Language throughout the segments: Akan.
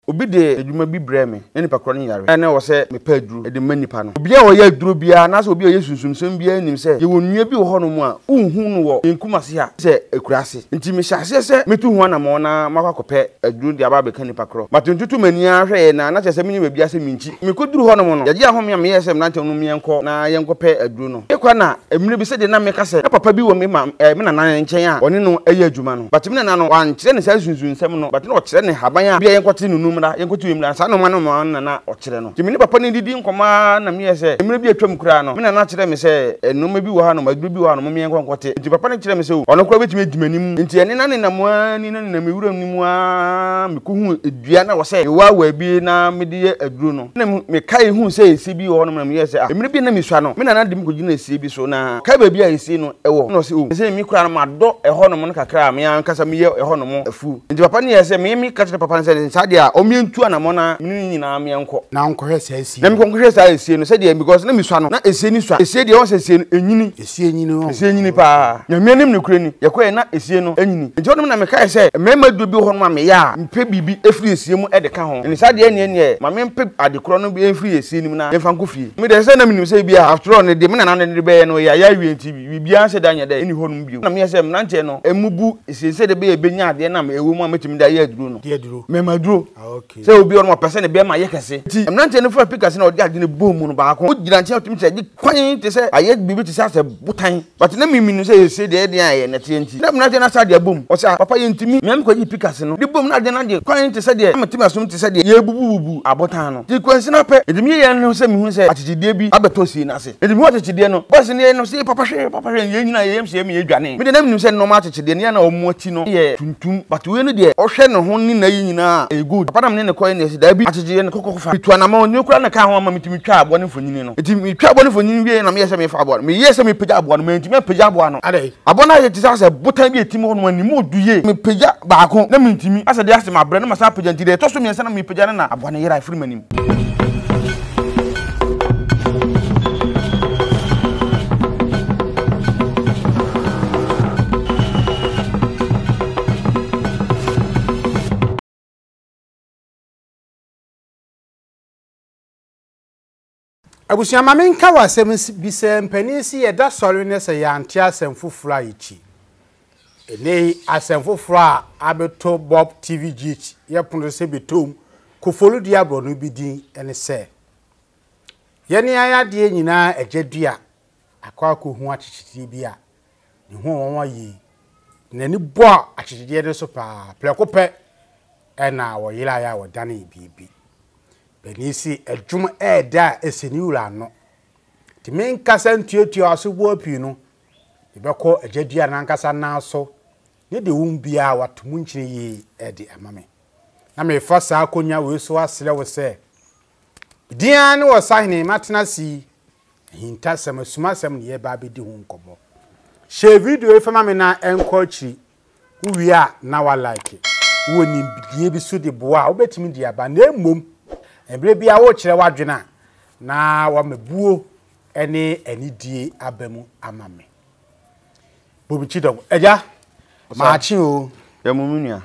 obi de adwuma bi breme na nipa kro no yare na wo se mepa aduru de manipa no obi a wo ya aduru bia na se obi a yesunsumsem bia nim se ye wonnua bi wo hono mu a unhu no wo enkumase a se ekurase nti me hyase se metu hu na mo na makwakope aduru de aba be ka nipa kro matuntutu mani ahwe na chese menyi ba bia se minchi me koduru hono mu no yaje ahom ya me yese me nante no me yenko na yenkope aduru no ekwa na emire bi se de na me ka se na papa bi wo me me na nan nchen a one no ayi adwuma no but me na no wan kire ne sa sunsunsem no but no kire ne haban a bia yenkote nunum da yenkote wim da sa no ma no na o kire no kimi ne papa ne didi nkoma na me yese emire bi atwam kura no me na kire me se enoma bi wo ha no maduru bi wo ha no me yenkote nti papa ne kire me se ono kura betime adwumanim nti ene na ne na mo ani na me wuram ni mu a me ko hu edua na wo se wa bi na me de aduru no na me kai hu se esi bi wo no me yese emire bi na me sua no me na dim ko gina esi bi so na kai ba bi a esi no ewo no se o se mi kura no ma do eho no mo no kakra me an kasa me ye eho no mo afu nti papa ne yese me ka kire papa ne se sa de a o me ntu ana mo na me nyina me enko na nko hwe sa esi na me ko hwe sa esi no se de because na me sua no na esi ni sua esi de won se esi enyini esi enyini pa nyame nim ne kure ni ye ko na esi no enyini nti ono na me kai se me ma do bi ho no ma me ya mpe bibi efri esi mu e de ka ho ni sa de ene ma me mpe adekro no bi efri esi nim na emfa nkofie me de se na me nim se bia after all ne de me na ne be no ya wi enti bi bia se da nya de eni ho no bi na me se me nante no emubu esi se de be nya de na me ewo mu ametimi da ya aduro no de aduro me ma duro okay se obi ono pese ne be ma ye kese ti me nante no fa pikase na odi ade ne bom mu no ba ko o gira nche otimi se di kwan te se aye bibi te se butan but na me minu se esi de de aye na te enti na me nante na sa de bom o se papa ye ntimi me ko yi pikase no di bom na de na de kwan te se de ametimi asom te se de ye bubububu abotan no ti kwansi na pe edimi ye no se me hu se atidie bi abeto si na se edimi ho atidie no boss ne no se papa hwe ye nyina ye yem se me ye dwane me de na me nim se no ma atidie ne na omo ati no ye tuntum but we no de o hwe no ho ni na yi nyina e good papa na me ne ko ne se da bi atidie ne kokoko fa pitu na ma onye kura na ka ho ma mitimi twa abo ne fonyini no eti mi twa abo ne fonyini bi na me ye se me fa abo me ye se me peja abo no me ntimi peja abo no ade abo na ye ti se botan bi etimi ho no ani mo duye me peja baako na me ntimi asa de ase ma bre na ma sa peja ntide to so me se na me peja na abo na yera afiri manim abusia ma menka wasem bise mpanisi ye da sori ne se ya ante asem fufuru ayichi ene asem fufuru a abeto Bob TV GH ye pondo se betom ko folu dia bro no bi din ene se ye ne aya de nyina agedua akwa ko hu achichiti bi a ne hu won yi nani bo achichiti de so pa plekope ena wo yira ya wo dane bibi benisi adwuma eda eseni wura no ti men kasa ntuatua aso api no ibekọ agedua na nkasa na so ne de wumbia watomu nkyire yi ede amame na me fasa akonya we so asere wo se dia ne wo sahene matena si hinta sama suma sam ne ye ba be di hu nkomo share video e fama me na enko akiri uwi a na wa like woni bidie bi so de boa obetimi dia ba na emom ebre bia wo kire wadwena na wa mebuo ene anidie abamu amame bobichi dog eja maachi o ya mumunua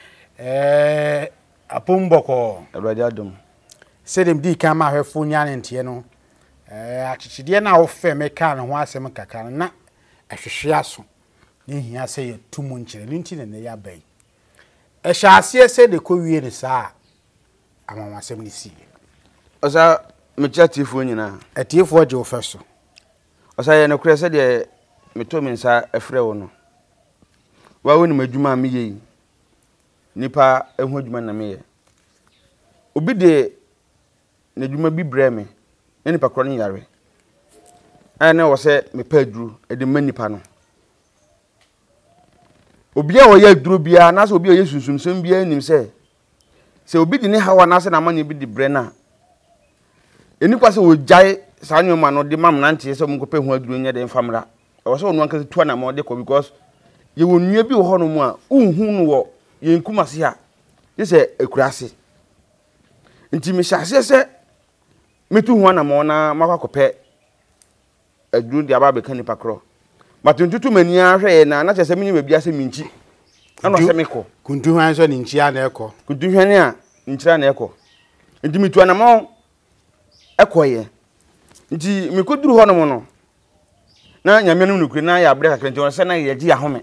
apomboko Awurade adom sedem di kan ma hwefo nya ne ntie no achichide na wo fe meka ne ho asem kaka na ahwehwe aso ne hia se ye tumu nkyere ne nti ne ya bai ehyaase se de ko wie ne saa amama asem ni si osa mechatifo nyina atiefo je ofeso osa ye ne kure se de meto mensa efre wo no wa woni madwuma me yi nipa ehu adwuma na me ye obi de na adwuma bi breme ne nipa kro ne yare ane wo se mepa aduru e de manipa no obi a wo ya aduru bia na se obi a yesunsumsem bia nim se obi di ne hawa na se na manye bi di brena eni kwa se wo jai sa nyoma no de mam nante se mo ko pe hu aduru nya de famra e wo se onu anka tu na mo de ko because ye wonua bi wo ho no mu a unhu no wo ye nkumase a ye se ekurase nti me hyase se metu hu na mo na makwakope aduru de aba be kan nipa kro matuntutu mani ahwe na chese menye bia se minchi na no se meko kuntu hwan so ni nchi a na eko kuntu hwan a nkyira na ekọ nti mitu anamọ ekọye nti mikoduru ho no mo no na nyame no nukuri na ya abre kakra nti won se na yaji ahome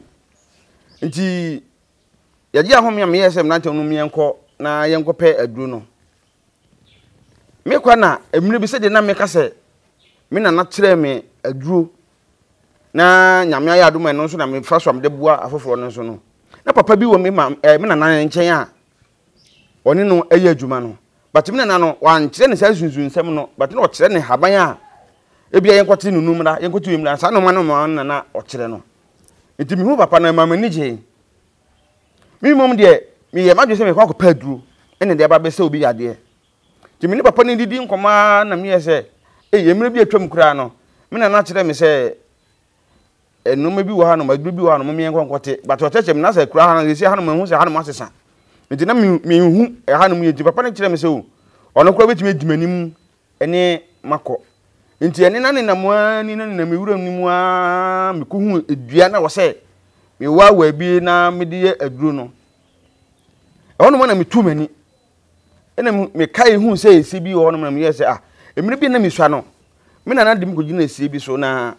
nti yaji ahome me yesem na ntam no mienko na yenko pe aduru no me kwa na emire bi se de na me ka se me na na kire me aduru na nyame ayi adom no so na me fa so am de bua afoforo no so no na papa bi wo me na na nchen a oni no ayi adwuma no but me na no wan kire ne sa sunsun nsem no but na o kire ne haban a ebia yenkote nunum na yenkote wim na sa no ma no na o kire no enti mi hu papa na mama ni je mi mom de mi ye madwe se me kwa ko paduru ene de ba be se obi yade ti mi ni papa ni didi nkoma na mi ye se yemre bi atwam kura no me na kire me se enuma bi wo ha no maduru bi wo ha no me yenkote but o teche me na se kura ha na se ha no hu se ha no masesa enti na mi hu ha no mu ye ti papa ni kire me se o ono kura betimi edimanim ene mako nti ene na ne na moani na me wura nimu a me ko hu edua na wo se me wa bi na me de aduro no ono mo na me tu mani ene me kai hu se esi bi ono mo na me ye se emire bi na me sua no me na de me ko gina esi bi so na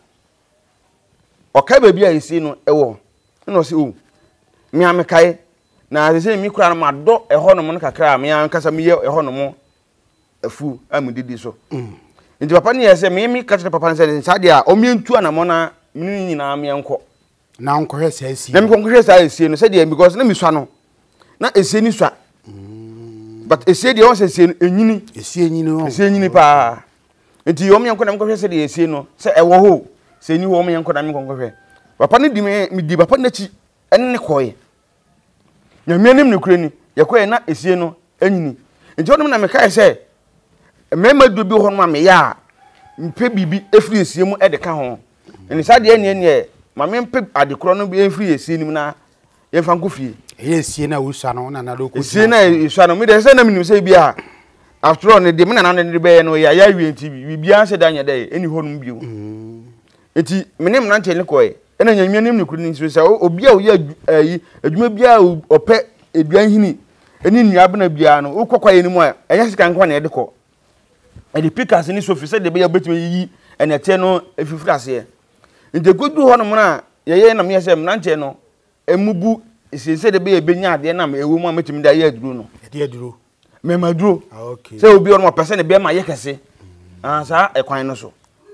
o kai ba bi a esi no ewo na o se o me am kai na se mi kura no ma do eho no mo kakra me an kasa me ye eho no mo afu amudidi so nti papa ni yese me ka tete papa nse sade a o mientu anamo na mini nyina me enko na nkohwe sa esi na me konkohwe sa esi no sade because na me swa no na esi ni swa but esi de won se esi enyini pa nti o me enko na me konkohwe sade esi no se ewo ho se ni ho o me enko na me konkohwe papa ni di me di papa na chi enne koye nyame nim ne kure ni ye koye na esi no enyini nti onum na me kai se mema du bi ho no ma ya mpe bibi efri esie mu edeka ho eni sade ene ma me mpe adekoro no bi efri esie nim na ye fa nkofie esie na usua no na do ko esie na usua no me de se na minim se bi a after all ne de me na ne be no ya wi enti bibia se da nya de eni ho no bio enti menim na nche ne koye ena nya nim ne kuru ni so se obi a oye adwuma bia ope eduan hini eni nuabena bia no ukokwaye ni mu a enya sika nkwa na edekọ edi pikas ni so fi se de be ya betime yi enete no efifrase nte godu ho no na ye na me yesem na nche no emubu se de be ya benya ade na ewu mu ametimi da ye aduro no ede aduro me maduro okay se obi ono pese ne be ma ye kese sa ekwan no so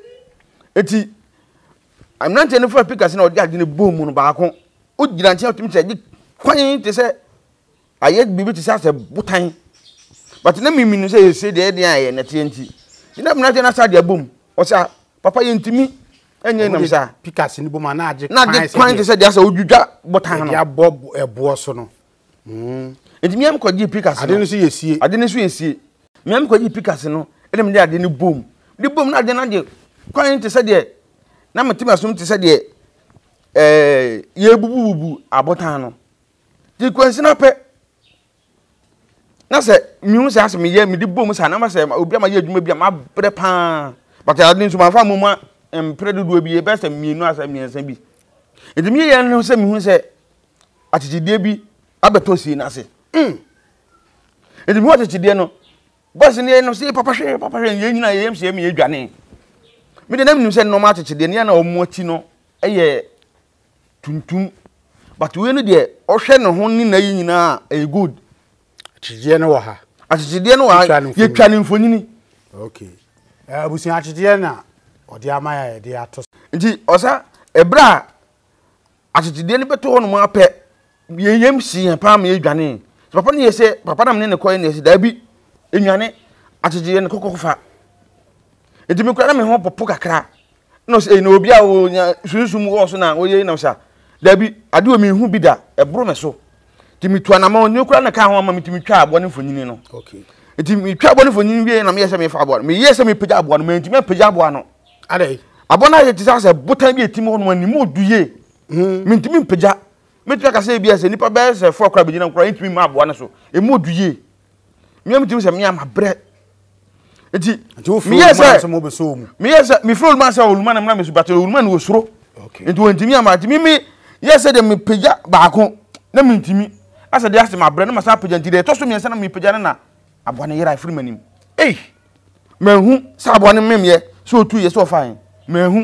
eti amna nche no fa pikas na odi ade ne bom no baako o gira nche otimi se di kwan te se aye bibi te se butan but na mimi no say de de aye na tienti ina mna te na sa de abom o sa papa ye ntimi enye nam sa pikas ni boma na age kwan te se de asa odwudwa botan no ya bob ebo so no ntimi am ko gi pikas no ade ne so yesie mi am ko gi pikas no ene me de ade ne bom na ade na de kwan te se de na metimi asom te se de ye bububu abotan no di kwansi na pe na se mihu se asem ye me di bom sa na ma se obi ama ye adwuma bi ama bre pa but ade nso ma fa mo ma empre dodo bi e be se mienu asa miensa bi edi mi ye no se mihu se atitide bi abeto si na se edi mi atitide no boss ni no se papa hwe ye nyina ye yemse me ye dwane mi de na minim se no ma atitide ne na omo ati no eye tuntum but we no de ohwe ne ho ni na yi nyina e good atidie no wa ha atidie no wa ye twa ne mfonyini okay abusin atidie na odi ama ya de ato nti osa ebra atidie ne beto ho no ma pe ye yemsi pa ma ye dwane papa ne ye se papa na me ne koy ne se da bi enwane atidie ne kokofa enti me kura na me ho popo kakra no se na obi a wo sunsun wo so na wo ye na sa da bi ade o me hu bi da ebro me so timi tu anama onye kura na ka ho ama mitimi twa abo ne mfonyini no okay timi twa abo ne mfonyini wie na me yese me fa abo me yese me pega abo no me ntimi pega abo no ade abo na ye tisa se botan bi etimi ho no ani mo duye me ntimi pega me twa ka se bi ase nipa be se fo kura be gina kura ntimi ma abo na so e mo duye me ntimi se me ama bre enti me yese mo be so mu me yese me fro man se oluma na me so battle oluma na osuro okay enti won ntimi ama ntimi me yese de me pega baako na me ntimi asa de ase ma bre no ma sa pajanti de to so miensa na mi pagane na aboa ne yera afiri manim mahu sa aboa ne memye so 2 years so fine mahu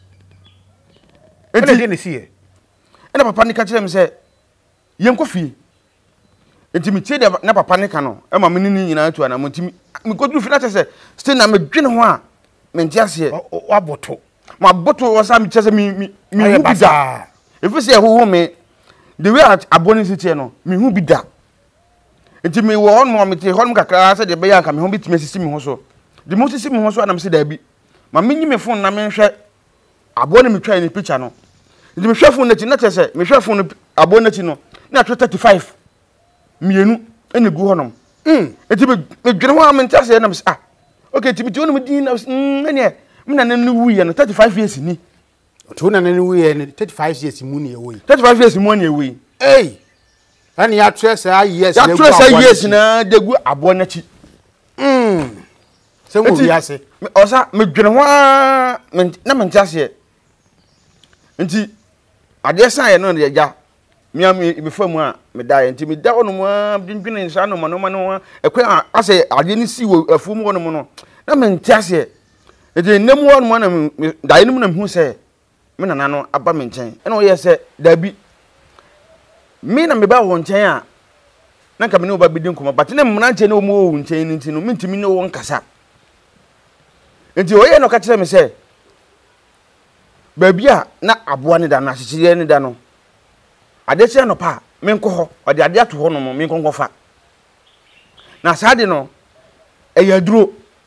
enti ne sie ena papa ne ka kire me se yenko fie enti mi tie de na papa ne ka no e ma me ni nyina atu ana mo enti mi koduru fi na se still na me dwene ho a me ntia se waboto ma boto wo sa mi chese mi hu bida if say ho me the way aboni sitie no mi hu bida enti mi wo on mo mi tie hon kakra se de be ya ka mi ho bitime sisi mi ho so de mo sisi mi ho so ana me se da bi ma me nyi me phone na me hwe aboni mi twa ni picture no enti mi hwe phone na ti na chese mi hwe phone aboni na ti no na 35 mienu ene gu honom enti me dwene ho a me ntia se na me se okay ti mi ti onu mi din na ene me na nanu wuye no 35 years ni to na nanu wuye no 35 years mu ne ewe 35 years mu ne ewe ani ya tresa years na gu tresa years na de gu abo na chi se mo wi ase osa me dwene ho na me ntiase nti ade san ye no de ja me famu a me da nti me da onu mu dwene nsa no no ekwa ase ade ni si wo afu mu no no na me ntiase ede nemu won mo na dae nemu na hu se me nana no aba me nchen ena o ye se da bi me na me ba wo nchen a na ka me ne oba bi din kuma but na me na nchen na o mo wo nchen ni ntino me ntimi ne wo nkasa enti o ye no ka kire me se ba bi a na aboa ne da na hyehyere ne da no ade kire no pa me nko ho o de ade ato ho no mo me nko fa na saade no eya duro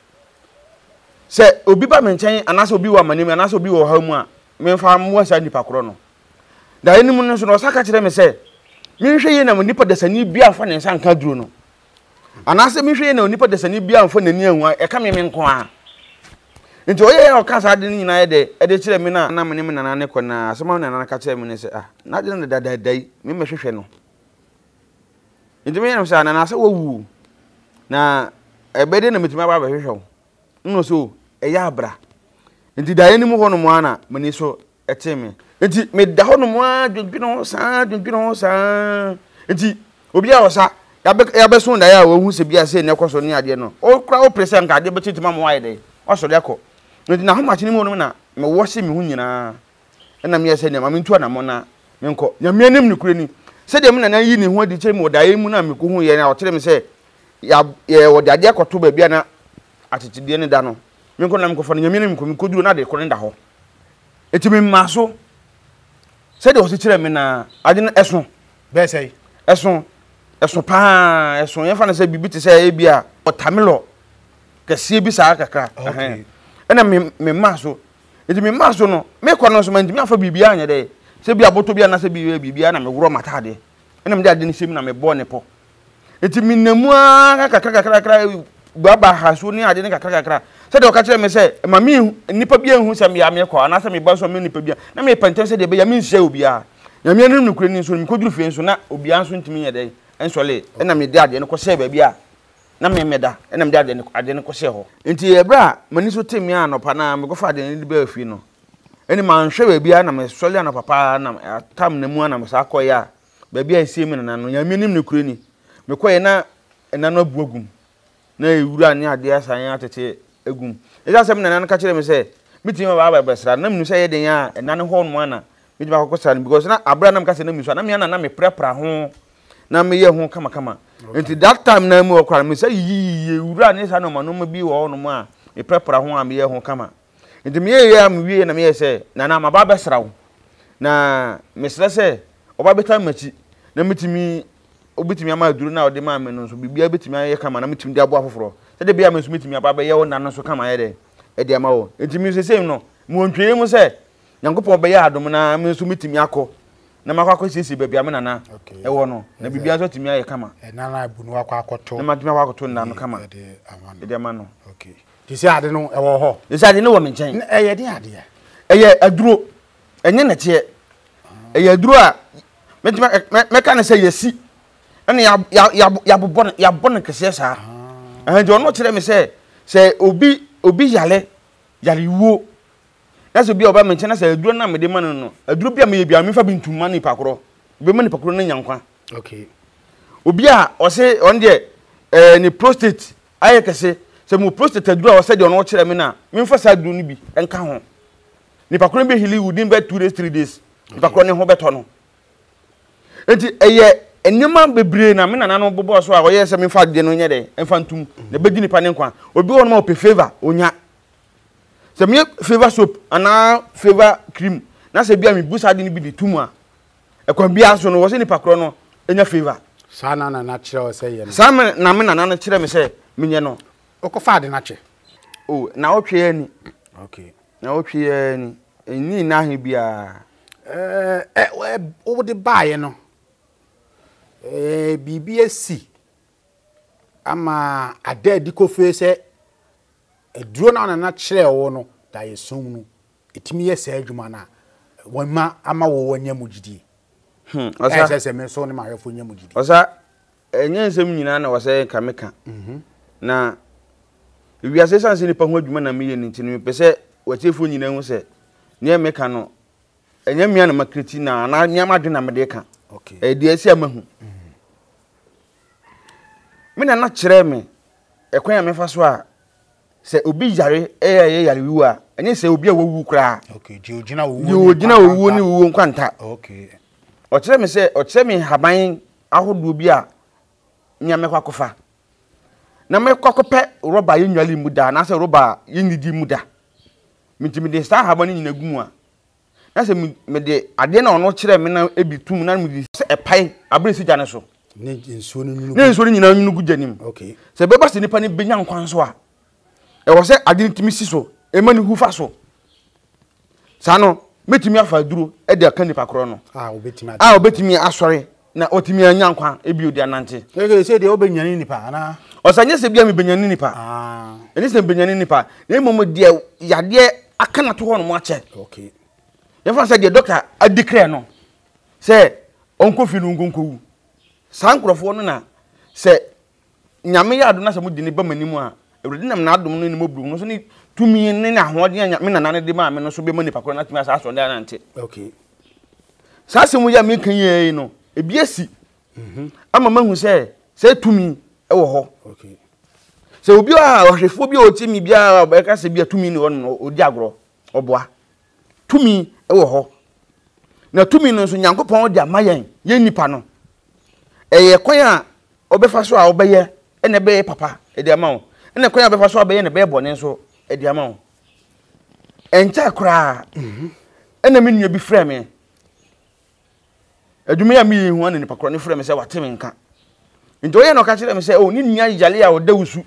se obi ba menchen anase obi wa manim anase obi wo ha mu a memfa mo asa nipa kro no da enimu no so no saka kire me se minhwe ye na nipa desani bia fa ne nsa nka duro no anase minhwe ye na nipa desani bia fa nani anwa e ka me nko a nti oye o ka sa de ni nyina ye de kire me na me ne nana ne kona asema na nana ka kire me ne se na de na dadadai me mehwehwe no nti me yam sa na ase wo wu na ebede na metima ba hwehwe no so eya abra enti da ye ni mu hono mu ana mani so eteme enti me da hono mu a dwendwene ho sa enti obi a osa ya be so da ya wo hu se bia se ne koso ne ade no o kra o prese nka ade be titima mo waye de o so de ko enti na ho ma chini mu no na me wo se me hu nyina na me yese ne ma me ntu na mo na me nko nya me anim ni kure ni se de me na yi ni hu adi che mo da ye mu na me ko hu ye na o tere me se ya wo de ade akoto ba bia na atitide ne da no me nko na me ko fa no nyame ne me ko duro na de ko ne da ho eti me maso se de o se kire me na ade no eson be sei eson pa eson ye fa na se bibi te se e bia otamelo kase bi sa kakra ena me maso eti me maso no me ko no so man dimi afa bibia anya de se bia boto bia na se bibia na me woro matade ena me de ade ne semi na me bo ne po eti me namu kakra baba haso ni ade ne kakra se de o ka kire me se ma mi nipa bia hu se me ya me kwa na se me ba so me nipa bia na me pente se de be ya me nhye obia ya me anu nukure ni so me koduru fie so na obia so ntimi ye de ensole na me de ade ne ko se ba bia na me meda na me de ade ne ko se ho enti ebra mani so temi anopa na me go fa ade ne de ba fie no eni ma nhwe ba bia na me sole anopa pa na tam na mu na me sa koya ba bia esi me na no ya me nim nukure ni me koye na no abuagum na ewura ni ade asan atete egum eja sem na nan ka kire me se mitima ba besra na mnu se ye den ya na ne ho no ana mitima ko kosra because na abra na me ka se na mi so na me na me prepra ho na me ye ho kama enti that time na mu okra me se yi ewura ni sa no ma no ma bi wo no ma me prepra ho a me ye ho kama enti me ye am wie na me ye se na ma ba besra wo na me sra se oba betam machi na mitimi obitimi ama aduru na ode ma me no so bibia betimi aye kama na mitimi de abo afoforo se de bia me so mitimi aba be ye wona no so kama ye de e de ama wo entimi se sem no mo ntwe mu se nyankopon be ye adom na me so mitimi akọ na makwa sisi bibia me nana e wo no na bibia so timi aye kama e nana abu no akwa akoto na matimi akwa akoto na no kama e de ama no okay ti se ade no e wo ho ti se ade no wo me nchen e ye de ade e ye aduro enye na tie e ye aduro a metimi me ka na se yesi ene ya bobon kese sa je ono kire me se obi yale wo na so bi oba me nche na se aduro na me de man no aduro bia me bia me fa bintum man ni pakoro be man ni pakoro na nyankwa okay obi a ose on de ni prostate aye kese se mo prostate aduru a ose de ono kire me na memfa sa aduru ni bi enka ho nipa kro be heal within be 2 days 3 days nipa kro ne ho beto no enti eye enema bebre na me nana no bobo so a oye se memfa de no nye de enfa ntum na bedi nipa ne nkwa obi won ma ope favor onya se me favor soap ana favor cream na se bia me busa de ni bi de tum a ekwan bia so no wo se nipa kro no enya favor sana na kire o se ye no sama na me nana no kire me se menye no okofa de na che oh na otwe ani okay na otwe ani ni na he bia o de bae no BBSC ama ada di kofe se eduro na kire wo no da yesum no etimi ye se adwuma na won ama wo wanya mugidi osa se me so ne ma hwefo nya mugidi osa enye nsem nyina na wose kameka na wiase sanse ni pa ho adwuma na meye ni ntini pese wachefo nyina hu se ne meka no enye mia na makreti na nyama dwe na mede ka okay de asi amahu me na kire me ekwan ya mefa so a se obi yare yare wiwu a enye se obi a wawu kra okay je ogina wowu ni wowu nkwanta okay o kire me se o kire me haban ahodo bi a nya me kwakofa na me kwakope roba yenwali muda na se roba yenidi muda mitimi de sta haban nyina gumu a na se me de ade na ono kire me na ebitum na me se epai abresi jane so ne nsuo ni nyina nyunu gujanim okay se beba se nipa ni benya nkwan so a e wo se ade ntimi si so e mani hufa so sano metimi afa duro e de aka nipa kro no obetimi asore na otimi anya nkwan e bi odi anante e se de obenyani nipa ana osanye se bia me benyani nipa eni se benyani nipa na momo de yade aka na to ho no mo ache okay ye fa se de doctor adikre no se onko fi no ngonkowu sankrofo no na se nyame ya ado na se mo di ne ba manimu a ewredi nam na adom no ni mobru no so ni tumi ne na hoode anya me nana ne de ma me no so be mani pakoro na tumi asa so de anante okay sa se mu ya me kan yi no ebi asi ama mahu se tumi e wo ho okay se obi a ohwefo bi o timi bia ba ka se bia tumi ni wo no odi agro oboa tumi e wo ho na tumi no so nyankopon de amayen ye nipa no eye kwan a obefa so a obeye ene be papa e de ama wo ene kwan a obefa so obeye ne be bone so e de ama wo encha kra ene me nua bi frɛ me adwuma ya me hu ane nipa kro ne frɛ me se wateme nka nti oye no ka kire me se o ni nua yale a oda wusu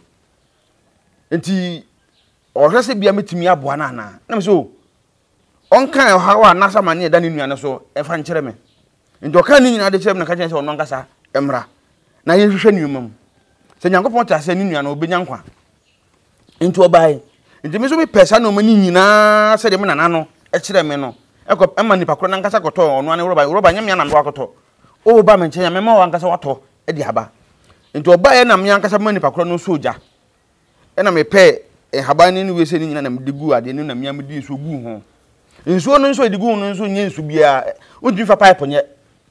nti ohwe se bia metimi aboa na na me se o onkan hawa na sama ne da ne nua ne so e fa nkire me nti o kan ni nyina de kire me na ka kire se ono nkasa emra na ye hwehwe ni umam se nyankopon ta se ni nua na obenya nkwa nti obai nti me so me pesa na omani nyina se de me nana no e kire me no ekọ ema nipa kro na nkasa koto ono ane roba nyame na ndo akoto o ba me nche nyame ma wa nkasa wato e di haba nti obai na me nkasa ma nipa kro no soja e na me pe haba ni we se ni nyina na me digu ade ni na me am di so gu ho nsuo no nso digu no nso nye nsu bia odi fa pipe nye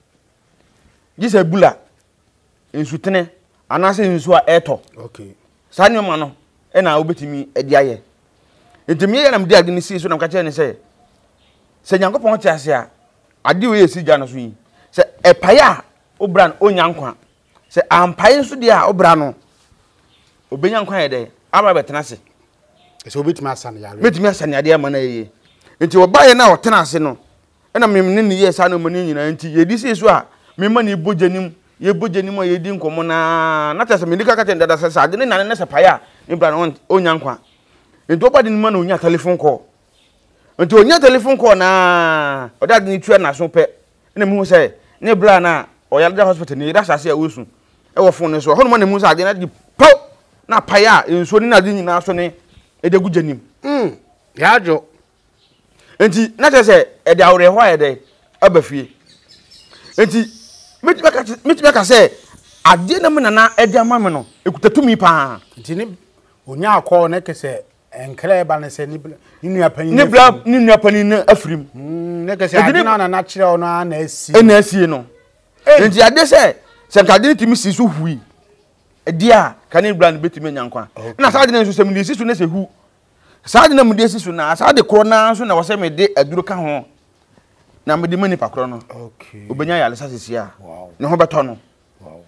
gisa bula nsu tene anase nsu a eto okay sanyo ma no e na obetimi edi aye nti me ye na me di ade ni si so na ka kire ni se nyankopon ti ase a ade we esi gya no so yi se epaya obra no onyankwa se ampaye so de a obra no obenyankwa ye de aba betena se se obetimi asane yare betimi asane ade ama na ye nti obaye na otena ase no na memne ne ye sa na mani nyina nti ye di se so a memani bojanim ye bojanim a ye di nkomo na tase medika ka tenda da se ade ne nane ne se paya ne bra no onyankwa nti obade ne ma na onya telephone call nti onya telephone call na oda de ni tua na so pe na mu se ne bra na oyalda hospital ni da sase a wosu e wo fon ne so hono ma ne mu sa ade na di po na paya enso ni na de nyina so ne e de gujanim ya jo nti na tese e de awre ho ayede abafie nti mitima ka se ade na me nana e de ama me no ekutatumi pa nti ni onya akọ na kese enkre ba ne se ni nua pani ni nua pani na afrim ne kese ade na kire ono na asi no nti ade se se nkade timi si so hui dia kane brand betimi nyankwa na saade na so se me si so na se hu saade na me de si so na saade kro na so na wo se me de aduro ka ho na me de mani pa kro no okay obenya ya lesa sisi a wow ne ho beto no wow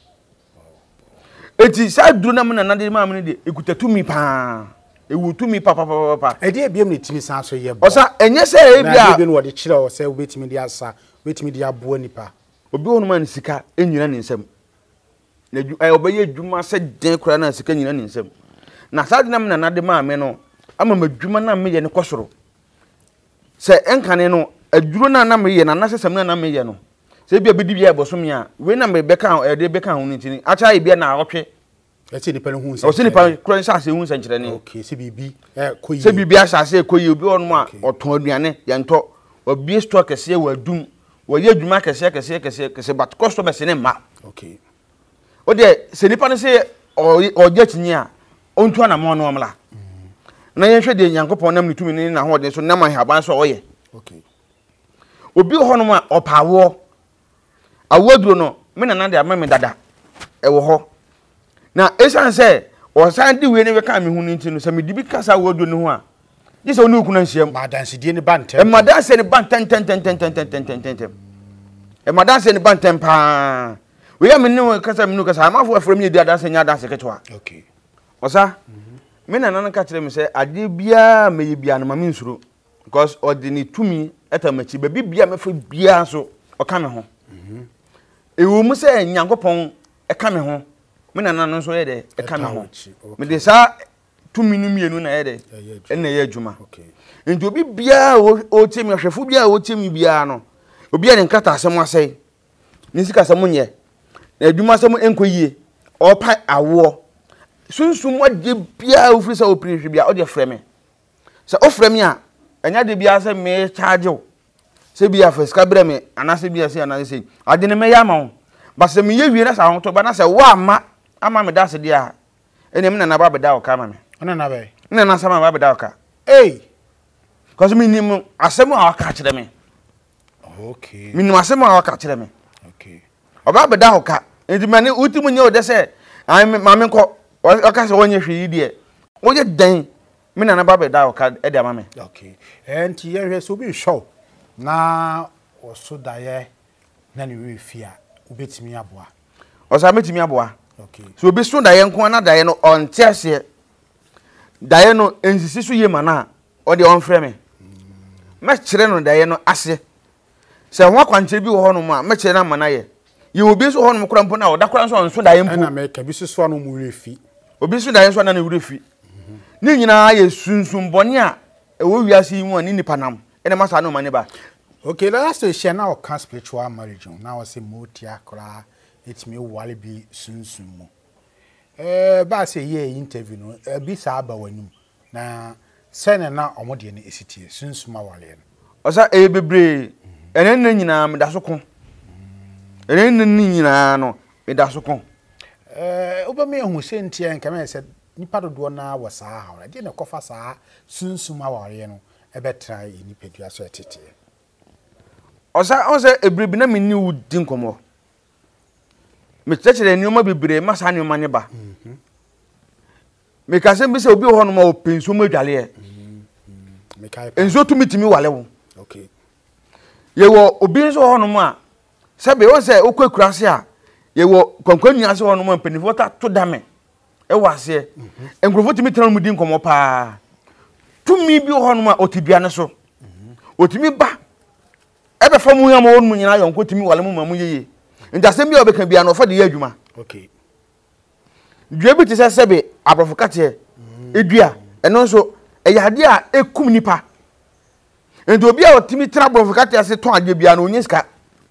eti saade duro na me na de ma me de ekutatumi pa ewutumi pa e de ebiem ne timi san so ye osa enye se e bia na de no de kire o se obetimi de asa obetimi de abo nipa obi wonu man sika enyina ne nsam na obeye dwuma se den kura na sika nyina ne nsam na saade na me na de ma me no ama madwuma na me ye ne kosoro se enkane no aduro na me ye na sesem na me ye no se bia bedi bia bosom ya we na me beka e de beka ho ntini acha bia na awotwe eti ni pele hu nse o se ni pa kura nsa se hu nsa nkyere ne okay se bibi koyi se bibi asase koyi obi wonu a oton aduane ye nto obi store kese wa dum wo ye dwuma kese but customer se ne ma okay o de se nipa ne se o je tinyi a ontu ana mo no omla na ye hwe de Nyankopon nam ni tumi ni na ho de so nam ahaban so oye okay obi ho no ma opawo awoduro no me na de ama me dada e wo ho na esan se o san di we ne be ka me hu ni ntino se me dibi kasa awoduro ne ho a di se oni okuna hyiam madanse die ne bantem madanse ne banten e madanse ne bantem pa we ya me ne kasa me nu kasa amafo afro me di adanse nya adanse ketwa okay osa me na nan ka kire me se ade bia me ye bia na ma me nsuro because ordinary tumi etamachi be bia me fa bia so o ka me ho ewo mu se Nyankopon e ka me ho me na nan so ye de e ka me ho me de sa tumi no mienu na ye de e na ye adwuma okay enti obi bia o temi hwefo bia o temi bia no obi ya ne nkata asem asai ni sika asem nye na adwuma asem enkoyie o pa awo sunsum wade bia ofri sa opri hwe bia o de frɛ me se o frɛ me a enya de bia se me charge o se bia fa sika brɛ me anase bia se anase ade ne me ya ma wo ba se me ye wie na sa ho to ba na se wa ama me da se dia ene me na ba beda o ka ma me ona na be na na sama ba beda o ka cause me nim asem a ka kire me okay me nim asem a ka kire me okay oba beda o ka enti me ne utimu nye o de se ma me nko o ka se wonye hwe yi de o ye dan me na ba beda o ka e de ama me okay enti ye hwe so bi show na o so daye na ni we fia obetimi aboa o sa metimi aboa okay so obi so daye nko na daye no on tiase daye no ensisi so ye mana o de on frɛ me me kire no daye no ase se ho akwankyere bi wo ho no ma me kire na mana ye ye obi so ho no kura mpo na o da kura so on so daye mpo na me ka bi so no mu refi obi so daye so na na refi ni nyina ye sunsun bone a e wo wiase yi mu ani nipa nam ene masa no mane ba okay last we share now can spiritual marriage now we say motia kra etimi wale bi sunsun mu ba say ye interview no bi sa aba wanum na sene na omode ne esitie sunsun ma wale no osa e bebre ene na nyina me da so ko ene na nyina no me da so ko oba me hu se ntie nka me se nipa dodo na wasa ha de ne kofa sa sunsun ma wale no e betra ni pedua so etete osa ebrebi na me ni wudi nkomo me chechere ni o ma bebre masa ni o ma ne ba me ka se bi se obi ho no ma o penso ma dwale me kai enzo tumi timi wale wo okay ye wo obi nso ho no ma se be o se okwakura se a ye wo kwankwanu ase ho no ma penifo ta to dame e wase enkrofo timi tran mu di nkomo pa tumi bi ho no ma otibia ne so otimi ba ebe famu ya mo wonu nyina yonko timi wale mu mamu yeye ndasem bi obeka bia no fa de adwuma okay dua bi ti sebe abrofokate edua eno nso eyade a ekum nipa endo obi a otimi tra abrofokate ase ton ade bia no onyiska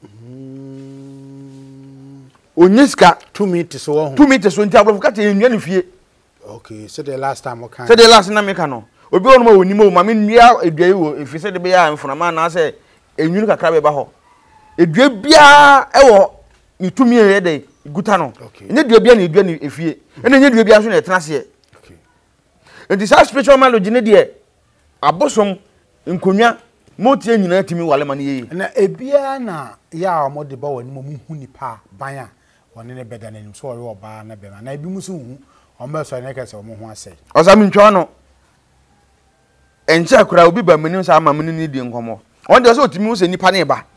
onyiska 2 minutes so ho 2 minutes so nti abrofokate enua ne fie okay so the last time okay so the last na me ka no obi wonu ma woni ma me nua edua yi wo efise de be ya mfuna na se enwunu kakra be ba ho edua bia ewo ni tumi ye de guta no ene dua bia na edua ni efie ene nye dua bia so na etenase okay enti sa spiritual knowledge ne de abosom nkonwa motie nyina timi wale ma ne ye na ebia na ya omode ba wani mo hu nipa ban a one ne beda nanim so ɔyɛ ɔbaa na bɛma na ebi mu so hu ɔmo so ne kɛse ɔmo ho asɛ ɔsami ntwa no enche akura obi ba menim sa ama mene ni di nkomo on de so otimi wo se nipa ne ba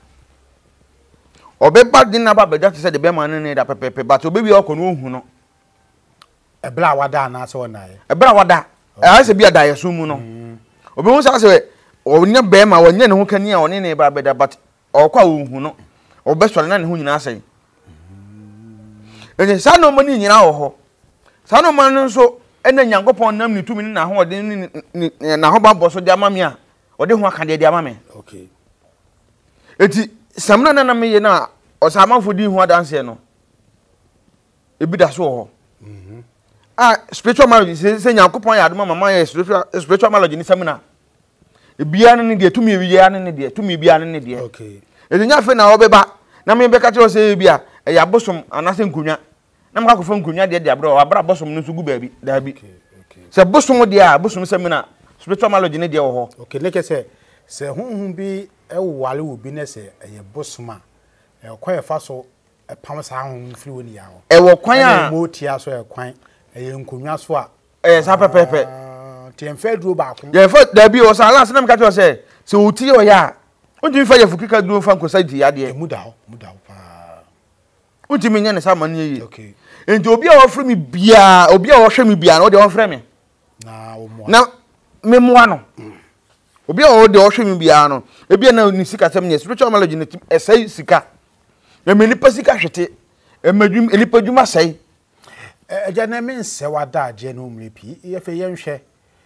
obeba din na ba beja se de be ma ne da pepepe but obebi okɔ no ohu no ebra wada na se wonaye ebra wada se bi ada yeso mu no obi hu sa se onya be ma wonya ne ho kani a one ne ba beda but okwa ohu no obesɔre na ne ho nyina asɛn ene sa no mani nyina wo ho sa no man nso ena nyankopɔn nam ni tumi na ho ode na ho ba boso de amame a ode ho aka de amame okay eti samna na me ye na osamanfo di ho adanse no ebi da so ho spiritual marriage se nyankopɔn ya adoma mama ye spiritual marriage ni samna ebia ne de tumi ebia ne de tumi ebia ne de okay eti nya fe na obeba na me be ka tro se ebia e ya bosom anase nkunya na maka ko fa nkunya de abro abra bosom no so gu baabi daabi okay se bosom de a bosom samna spiritual marriage ne de wo ho okay ne ke se hunhun bi ewale obi ne se eye bosoma e kwa fa so e pam sa hunhun firi woni ya ho e wo kwan a mo tia so e kwan eye nkonwa so a sa pepepe tiemfa duro ba ko ye fa da bi o sa last na me ka tro se oti o ya onti fa ye fukika duro fa nkosa di ya de muda ho pa onti me nya ne sa man ye okay enti obi a ofre mi bia obi a wo hwe mi bia no de won frɛ me na wo mo na me moa no obi a wo de wo hwe mi bia no ebi na ni sika tem ne spiritual knowledge ne esai sika na me nipa sika hwete emadwum nipa dwuma sai eja na me nse wada age no mrepi ye fe ye nhwe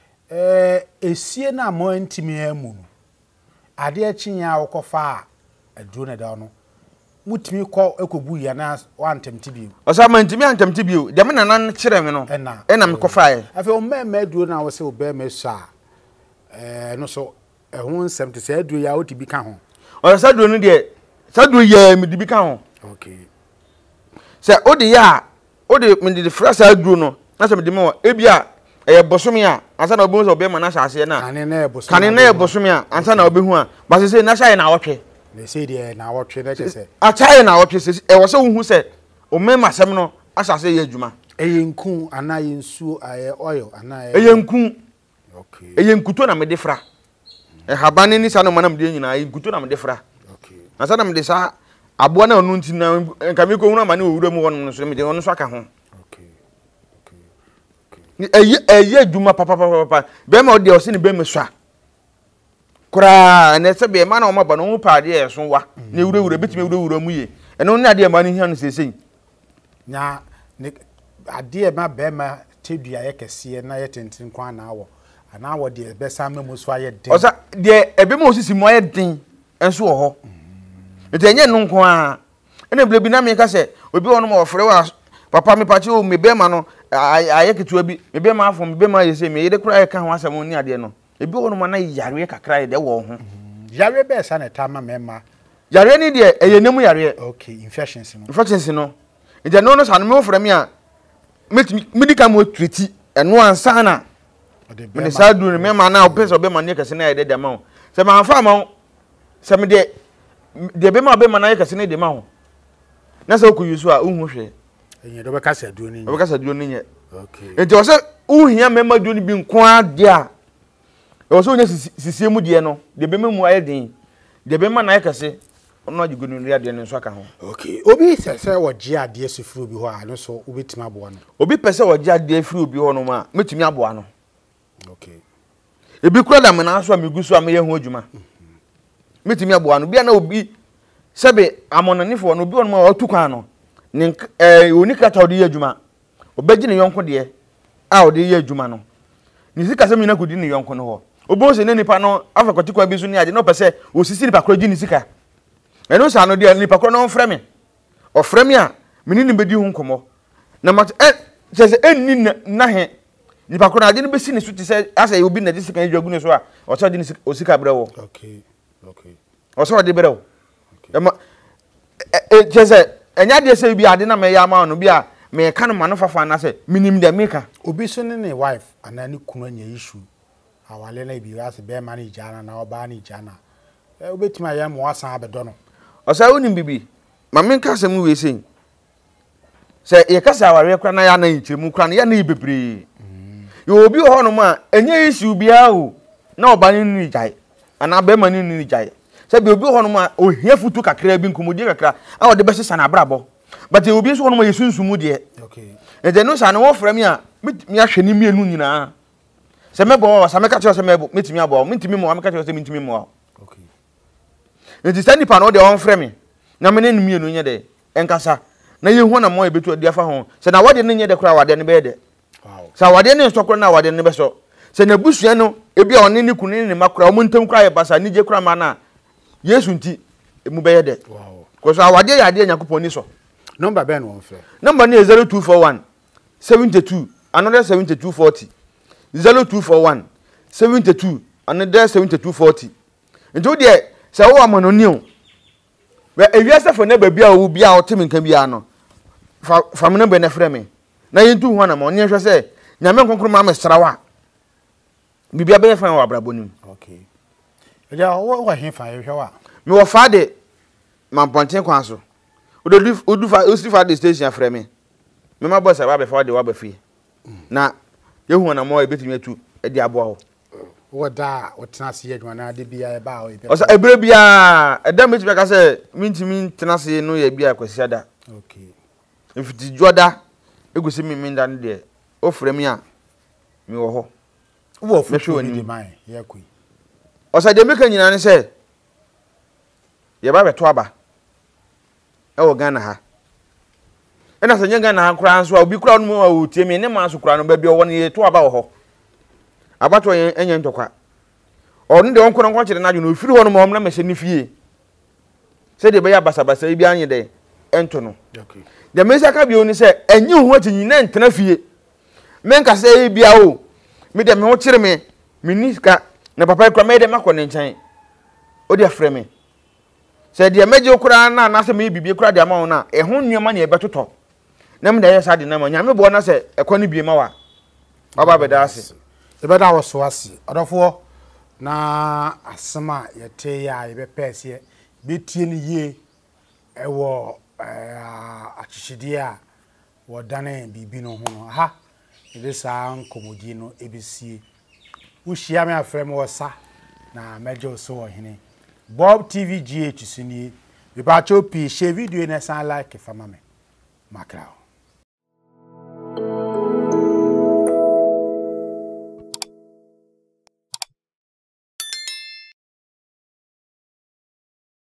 esie na mo ntimi amu no ade achinya wokofa aduro na da no mutimi ko ekobu ya na wantemti bio osa ma ntimi antemti bio de me nanan kire me no ena me kofa ye afi o mema aduro na wo se o be me sa no so ho nsem te se aduro ya oti bi ka ho o sa aduro no de sa aduro ya me di bi ka ho okay se o de ya o de me de fra sa aduro no na se me de me ebia eye bosomi a ansa na obi so be ma na hyase na kane na e bosomi a ansa na obi hu a ba se na hyae na wotwe na se de na wotwe na kese a hyae na wotwe se e wo se hu se o mema sem no ahyase ye adwuma eye nku ana ye nsuo aye oil ana eye nku okay eye nkuto na me de fra e habane ni sa no manam de nyina eye nkuto na me de fra okay ansa na me de sa abo na onu nti na nka me ko hu na mane owura mu won no so me de won so aka ho eye adwuma papa be ma o de o se ni be me so a kura na se be ma na o ma ba no hu pa de e so wa na ewura bitime ewura mu ye eno na de ma ni hian sesei nya ne ade ma be ma tedua ye kese na ye tentin kwa na awo ana awo de be sa memu so aye den o sa de ebe ma osisi mo aye den enso wo ho enye no nko a ene ble bi na me ka se obi wono ma ofre wa papa me pachi o me be ma no aye ketua bi me be ma afo me be ma yese me yede kura ye ka ho asem ni ade no ebi wono ma na yare kakra ye de wo ho yare be sa na tama mema yare ni de eye nemu yare okay infections no nje no sa no me ofre me a medical mo treat eno ansa na me sa du me ma na opese obe ma ne kase na ye de ma ho se ma fa ma se me de be ma na ye kase na de ma ho na se okuyusu a uhu hwe enye do be kasa du ni be kasa du ni nye okay enti o se uhia mema du ni bi nko ade a o se onya sisie mu de no de be memu aye den de be ma na ye kase ono ajigo ni ade no so aka ho okay obi se wo je ade sufuru bi ho a no so obetima abo no obi pese wo je ade afiri obi ho no ma metumi abo no okay ebi kura da me na so amegusu am ye ho adwuma metumi abo no bia na obi sebe amonanifo no obi ono ma otu kwan no ni onika ta odi ye adwuma obeji ne yonko de a odi ye adwuma no ni sika sem nyina kodi ne yonko no ho obo se ne nipa no afakoti kwa bi so ni ade no pese osisi nipa kora ji ni sika eno sa no de nipa kora no frɛ me o frɛ me a meni ne bedi hu nkomo na mat se enni na he nipa kora ade no besi ne so ti se asa obi na ji sika edwagu ne so a o sa de o sika brɛ wo okay o sa de brɛ wo ema se enya de se bi ade na me ya ma no bi a me ka no ma no fafa na se minim de me ka obi so ne wife anani kunu anya issue awale na bi wase be ma ni jana na oba ni jana obetima ya mo asan abedo no o sa onim bibi ma me ka se mu we sen se ye kasa aware kra na ya na nchemu kra na ya na ibebre yo obi ho no ma enye issue bia o na obani ni jai ana be mani ni jai se bi obi ho no ma ohia futu kakra bi nkomodi kakra a ode be sesa na abrabo but obi so ho no ma yesunsumu de okay e de no sa na wo fra mi a mi ahwe ni mienu nyina se mebo sa meka che se mebo metimi abo mentimi mo ameka che se mentimi mo okay enti stand pa no de on fra mi na me ne mienu nye de enkasa na ye hu na mo ebetu adi afa ho se na wade ne nye de kra wade ne be de wow sa wade ne so kra na wade ne be so se na busua no ebi a one ne kunu ne makra o montam kra ye basa ni je kra ma na yesu nti emu be ye de wow ko so wade ya de yakopon ni so number ben won fe number ni 0241 72 another 7240 0241 72 another 7240 nti o de se wo amanoni o we ewiase fo na ba bia wo bia o temi nka bia no fa me number na frɛ me na yentu ho na ma oni hwɛ se nyame nkonkoro ma mesrawa bibia be fa wa abrabonim okay ja wo he fa ye hwɛ wa me wo fa de ma ponten kwan so odu fa de station frɛ me ma boss ba be fa de wa ba fi na yehu na mo ebetimi atu e di abo ho woda wotena se adwuma na de bia e ba o e osa ebre bia edam metimi ka se mintimi tena se no ye bia kwasi ada okay ifiti joda egusi mi minda ne de o frɛ me a me wo ho wo fu ni de man ye kui osa de meka nyina ne se ye ba beto aba e wo Ghana ha ena se nyanga na kura nso a obi kura no mu a otie me ne ma so kura no ba bi o won ye to aba wo ho abato enye ntokwa onu de onkono nkwakire na adwo ofiri ho no mo na mehye ni fie se de be ya basabasa bi anye de ento no okay de mesa ka bi oni se enye ho atinyi na ntena fie menka se bia o me de me ho kire me miniska na papa kura me de makone nchen o de afre me se de meje okura na se me bibie kura de ama ho na e ho nneoma na e betoto na me de yes ade na ma nyame bo na se ekwane bie ma wa baba be da ase ebeda wo so ase odofo na asema yete ya yebe pese betie ni ye ewo achichide a wo dane bibi no ho no ha ebe sa nkomodi no ebesie wo hia me afrem wo sa na mejo so wo hene Bob TV GH sini bi ba cho pi share video na san like fama me makrao